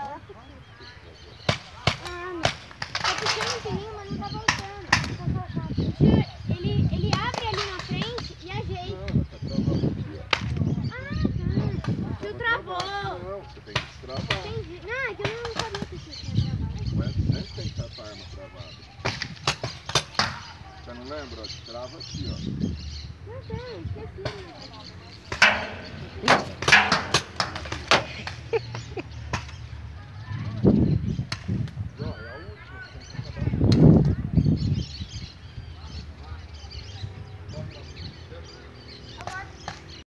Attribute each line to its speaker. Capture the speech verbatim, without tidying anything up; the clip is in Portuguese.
Speaker 1: Ah, não. Tá puxando um pininho, mas não tá voltando. Ele, ele abre ali na frente e ajeita.
Speaker 2: Não, tá travado aqui, ó.
Speaker 1: Ah, tá. Tu travou.
Speaker 2: Não, você tem que destravar.
Speaker 1: Entendi. Não, é que eu não sabia que você tinha travado.
Speaker 2: Mas sempre tem que estar com a arma travada. Você não lembra? Ó, trava aqui, ó.
Speaker 1: Não sei, esqueci.